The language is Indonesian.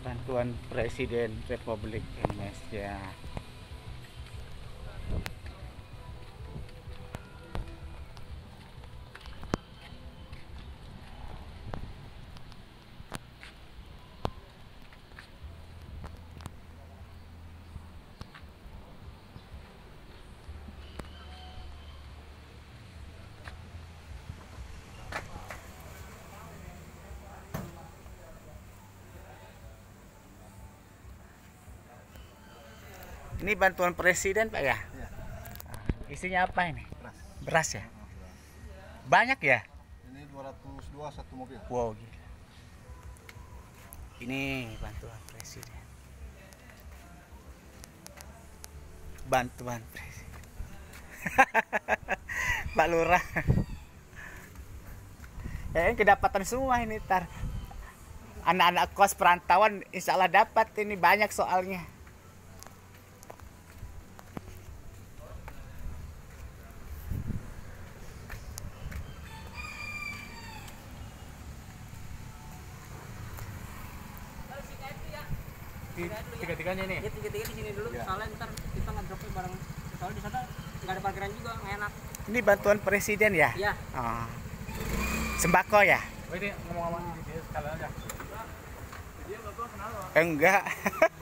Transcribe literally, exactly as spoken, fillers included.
bantuan Presiden Republik Indonesia. Ini bantuan Presiden, Pak ya? Iya. Isinya apa ini? Beras. Beras ya? Banyak ya? Ini dua ratus dua satu mobil. Wow, gila. Ini bantuan Presiden. Bantuan Presiden. Pak Lurah. Ya, ini kedapatan semua ini, tar. Anak-anak kos perantauan insya Allah dapat, ini banyak soalnya. Tiga-tiganya nih? Ya tiga-tiga di sini dulu, Ya. soalnya ntar kita ngedropnya bareng. Soalnya di sana nggak ada parkiran juga, nggak enak. Ini bantuan Presiden ya? Iya. Oh. Sembako ya? Oh, ini ngomong-ngomong di sekalian aja. Enggak.